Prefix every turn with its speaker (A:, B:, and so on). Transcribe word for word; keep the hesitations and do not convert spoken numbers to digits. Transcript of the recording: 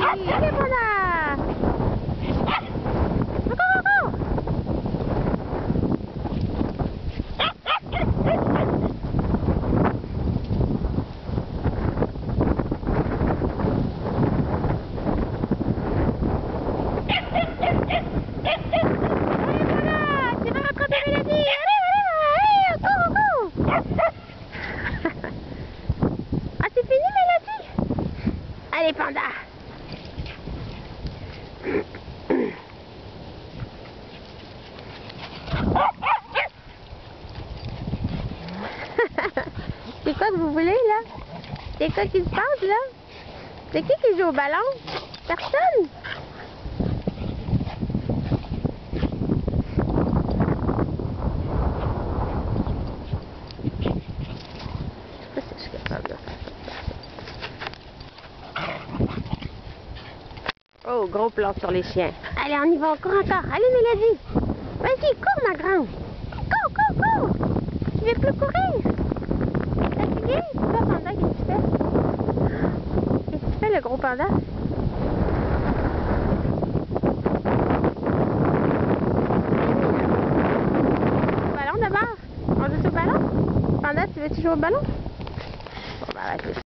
A: Allez, voilà. Encore, encore. Ah, c'est fini, Mélodie? Allez, Panda. C'est quoi que vous voulez, là? C'est quoi qui se passe, là? C'est qui qui joue au ballon? Personne? Je sais pas si je suis capable de faire ça. Oh, gros plan sur les chiens. Allez, on y va encore, encore. Allez, Mélodie. Vas-y, cours, ma grande. Cours, cours, cours. Tu veux plus courir? Fatigué? Toi, Panda, qu'est-ce que tu fais? Qu'est-ce que tu fais, le gros panda? Au ballon d'abord? On joue au ballon? Panda, tu veux-tu jouer au ballon? Bon, ben, arrête ça.